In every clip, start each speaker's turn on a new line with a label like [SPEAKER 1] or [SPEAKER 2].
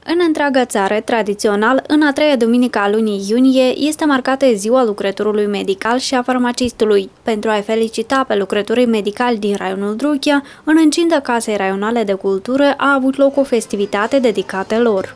[SPEAKER 1] În întreaga țară, tradițional, în a treia duminică a lunii iunie, este marcată Ziua Lucrătorului Medical și a Farmacistului. Pentru a-i felicita pe lucrătorii medicali din raionul Drochia, în incinta Casei Raionale de Cultură a avut loc o festivitate dedicată lor.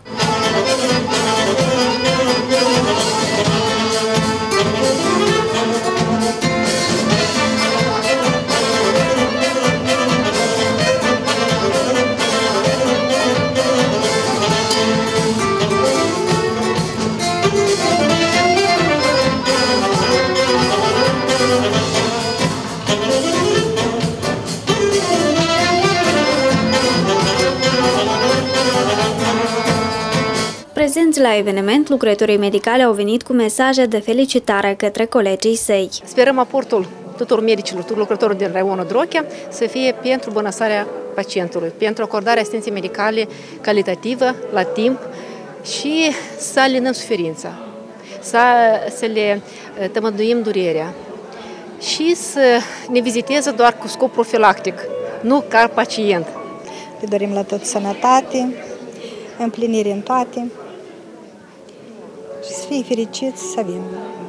[SPEAKER 1] Prezenți la eveniment, lucrătorii medicali au venit cu mesaje de felicitare către colegii săi.
[SPEAKER 2] Sperăm aportul tuturor medicilor, tuturor lucrătorilor din raionul Drochia să fie pentru bunăstarea pacientului, pentru acordarea asistenței medicale calitativă, la timp și să alinăm suferința, să le tămăduim durerea și să ne viziteze doar cu scop profilactic, nu ca pacient.
[SPEAKER 3] Le dorim la tot sănătate, împlinire în toate și să fie fericiți, să avem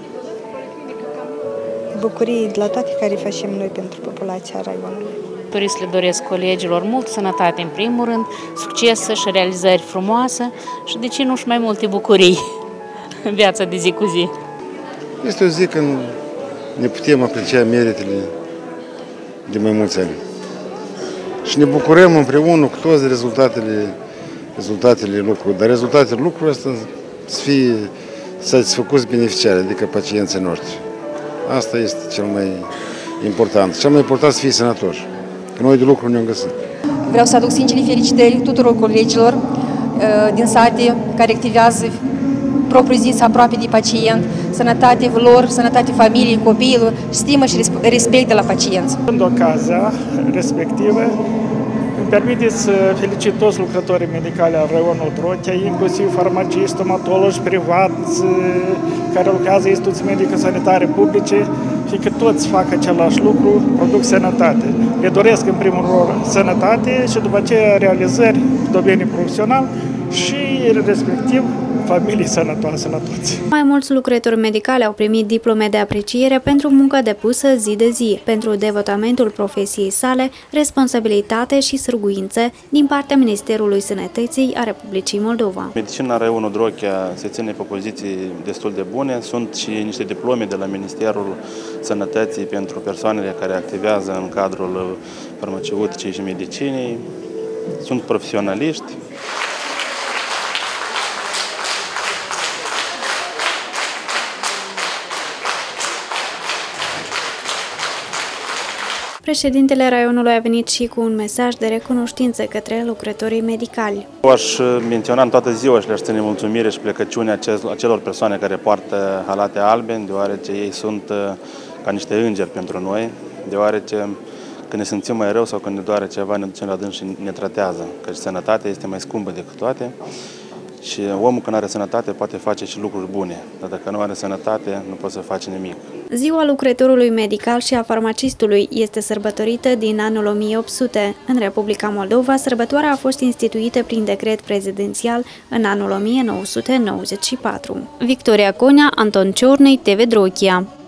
[SPEAKER 3] bucurii de la toate care facem noi pentru populația raionului.
[SPEAKER 4] Doresc le doresc colegilor mult sănătate în primul rând, succes și realizări frumoase și de ce nu și mai multe bucurii în viața de zi cu zi.
[SPEAKER 5] Este o zi când ne putem aprecia meritele de mai mulți ani și ne bucurăm împreună cu toți rezultatele lucrului, dar rezultatele lucrului ăsta să fie satisfăcuți beneficiari, adică pacienții noștri. Asta este cel mai important. Cel mai important să fie sănătoși, că noi de lucru ne-am găsit.
[SPEAKER 6] Vreau să aduc sincere felicitări tuturor colegilor din sate care activează propriu-zis aproape de pacient, sănătate lor, sănătate familiei, copiilor, stimă și respect de la pacienți.
[SPEAKER 7] În ocazia respectivă, îmi permite să felicit toți lucrătorii medicali al raionului Drochia, inclusiv farmaciști, stomatologi privați care lucrează în instituții medice sanitare publice și că toți fac același lucru, produc sănătate. Le doresc în primul rând sănătate și după aceea realizări în domeniul profesional și respectiv familii sănătoase la toți.
[SPEAKER 1] Mai mulți lucrători medicali au primit diplome de apreciere pentru muncă depusă zi de zi, pentru devotamentul profesiei sale, responsabilitate și sârguințe din partea Ministerului Sănătății a Republicii Moldova.
[SPEAKER 8] Medicina raionul Drochia se ține pe poziții destul de bune. Sunt și niște diplome de la Ministerul Sănătății pentru persoanele care activează în cadrul farmaceuticii și medicinei. Sunt profesionaliști.
[SPEAKER 1] Președintele raionului a venit și cu un mesaj de recunoștință către lucrătorii medicali.
[SPEAKER 8] Aș menționa în toată ziua și le-aș ține mulțumire și plecăciune acelor persoane care poartă halate albe, deoarece ei sunt ca niște îngeri pentru noi, deoarece când ne simțim mai rău sau când ne doare ceva, ne ducem la dâns și ne tratează, căci sănătatea este mai scumpă decât toate. Și omul când are sănătate poate face și lucruri bune, dar dacă nu are sănătate, nu poate să face nimic.
[SPEAKER 1] Ziua lucrătorului medical și a farmacistului este sărbătorită din anul 1800. În Republica Moldova, sărbătoarea a fost instituită prin decret prezidențial în anul 1994. Victoria Conea, Anton Ciornei, TV Drochia.